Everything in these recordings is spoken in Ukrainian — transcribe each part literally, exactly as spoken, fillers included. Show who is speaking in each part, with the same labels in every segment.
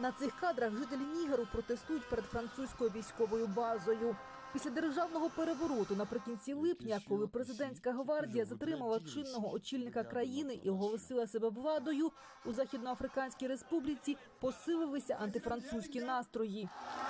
Speaker 1: На цих кадрах жителі Нігеру протестують перед французькою військовою базою. Після державного перевороту наприкінці липня, коли президентська гвардія затримала чинного очільника країни і оголосила себе владою, у Західноафриканській республіці посилилися антифранцузькі настрої.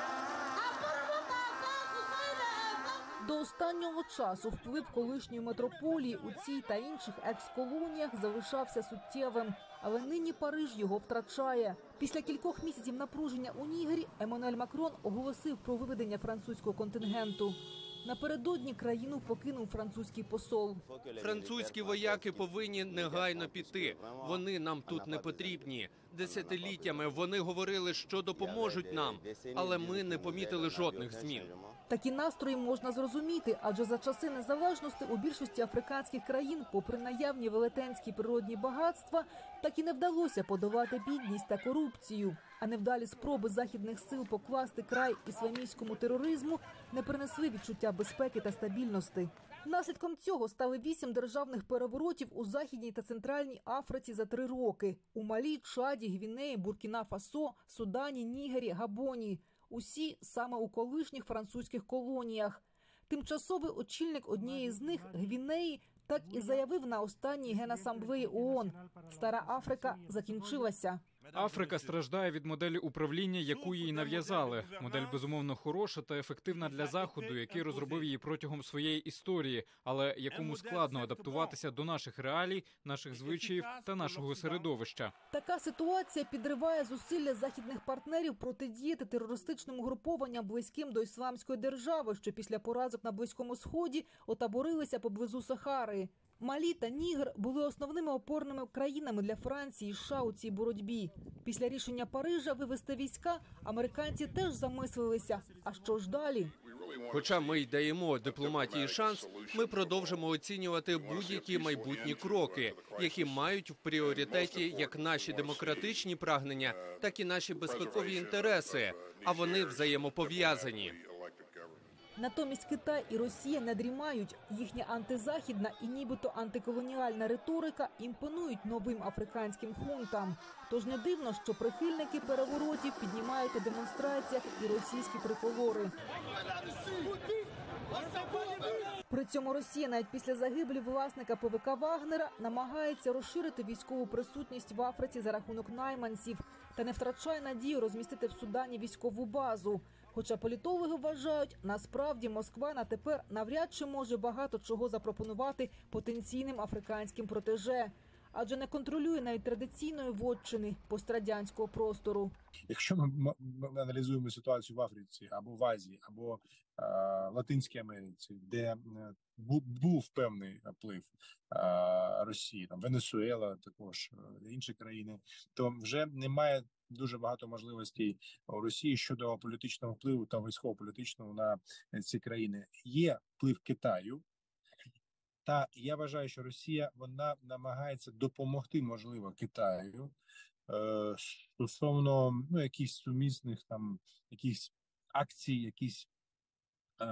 Speaker 1: До останнього часу вплив колишньої метрополії у цій та інших екс-колоніях залишався суттєвим. Але нині Париж його втрачає. Після кількох місяців напруження у Нігері Еммануель Макрон оголосив про виведення французького контингенту. Напередодні країну покинув французький посол.
Speaker 2: Французькі вояки повинні негайно піти. Вони нам тут не потрібні. Десятиліттями вони говорили, що допоможуть нам, але ми не помітили жодних змін.
Speaker 1: Такі настрої можна зрозуміти, адже за часи незалежності у більшості африканських країн, попри наявні велетенські природні багатства, так і не вдалося подолати бідність та корупцію. А невдалі спроби західних сил покласти край ісламістському тероризму не принесли відчуття безпеки та стабільності. Наслідком цього стали вісім державних переворотів у Західній та Центральній Африці за три роки. У Малі, Чаді, Гвінеї, Буркіна-Фасо, Судані, Нігері, Габоні. Усі саме у колишніх французьких колоніях. Тимчасовий очільник однієї з них, Гвінеї, так і заявив на останній Генасамблеї ООН. Стара Африка закінчилася.
Speaker 3: Африка страждає від моделі управління, яку їй нав'язали. Модель, безумовно, хороша та ефективна для Заходу, який розробив її протягом своєї історії, але якому складно адаптуватися до наших реалій, наших звичаїв та нашого середовища.
Speaker 1: Така ситуація підриває зусилля західних партнерів протидіяти терористичним угрупованням, близьким до Ісламської держави, що після поразок на Близькому Сході отаборилися поблизу Сахари. Малі та Нігер були основними опорними країнами для Франції і США у цій боротьбі. Після рішення Парижа вивести війська американці теж замислилися. А що ж далі?
Speaker 2: Хоча ми й даємо дипломатії шанс, ми продовжимо оцінювати будь-які майбутні кроки, які мають в пріоритеті як наші демократичні прагнення, так і наші безпекові інтереси, а вони взаємопов'язані.
Speaker 1: Натомість Китай і Росія не дрімають. Їхня антизахідна і нібито антиколоніальна риторика імпонують новим африканським хунтам. Тож не дивно, що прихильники переворотів піднімають у демонстраціях і російські триколори. При цьому Росія навіть після загибелі власника ПВК Вагнера намагається розширити військову присутність в Африці за рахунок найманців та не втрачає надію розмістити в Судані військову базу. Хоча політологи вважають, насправді Москва на тепер навряд чи може багато чого запропонувати потенційним африканським протеже. Адже не контролює навіть традиційної вотчини пострадянського простору.
Speaker 4: Якщо ми, ми аналізуємо ситуацію в Африці, або в Азії, або е, Латинській Америці, де е, був, був певний вплив е, Росії, там Венесуела, також е, інші країни, то вже немає дуже багато можливостей у Росії щодо політичного впливу та військово-політичного на ці країни. Є вплив Китаю. Та я вважаю, що Росія, вона намагається допомогти, можливо, Китаю е, стосовно ну, якихось сумісних там якісь акцій, якісь е,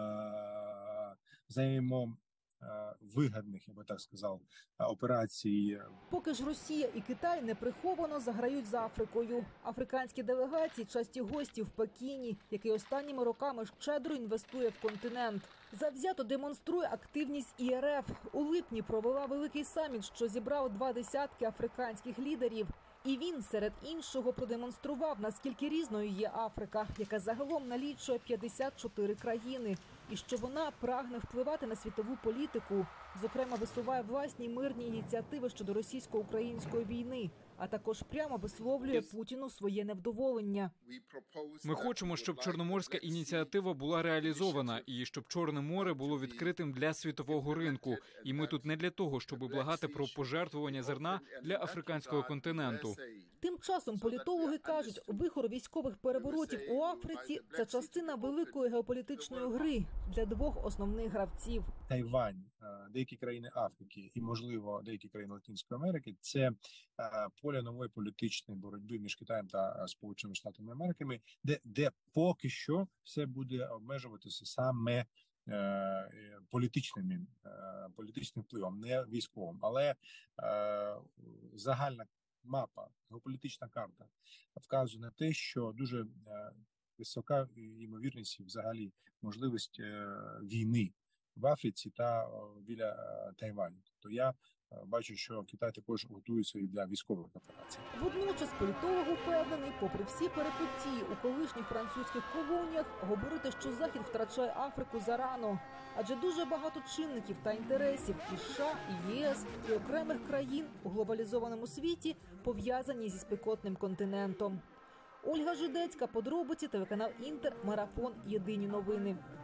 Speaker 4: взаємо вигідних, я би так сказав, операцій.
Speaker 1: Поки ж Росія і Китай неприховано заграють з Африкою. Африканські делегації – часті гості в Пекіні, який останніми роками щедро інвестує в континент. Завзято демонструє активність і ер еф. У липні провела великий саміт, що зібрав два десятки африканських лідерів. І він, серед іншого, продемонстрував, наскільки різною є Африка, яка загалом налічує п'ятдесят чотири країни, і що вона прагне впливати на світову політику, зокрема висуває власні мирні ініціативи щодо російсько-української війни, а також прямо висловлює Путіну своє невдоволення.
Speaker 3: Ми хочемо, щоб Чорноморська ініціатива була реалізована і щоб Чорне море було відкритим для світового ринку. І ми тут не для того, щоб благати про пожертвування зерна для африканського континенту.
Speaker 1: Тим часом політологи кажуть, вихор військових переворотів у Африці – це частина великої геополітичної гри для двох основних гравців.
Speaker 4: Тайвань, деякі країни Африки і, можливо, деякі країни Латинської Америки – це поле нової політичної боротьби між Китаєм та Сполученими Штатами Америки, де, де поки що все буде обмежуватися саме е, політичним, е, політичним впливом, не військовим. Але е, загальна мапа, геополітична карта вказує на те, що дуже висока ймовірність взагалі можливість війни в Африці та біля Тайваню. То я бачу, що Китай також готується і для військових операцій.
Speaker 1: Водночас політолог упевнений, попри всі перипетії у колишніх французьких колоніях, говорити, що Захід втрачає Африку зарано. Адже дуже багато чинників та інтересів і США, і ЄС, і окремих країн у глобалізованому світі пов'язані зі спекотним континентом. Ольга Жидецька, подробиці, телеканал Інтер, Марафон, Єдині новини.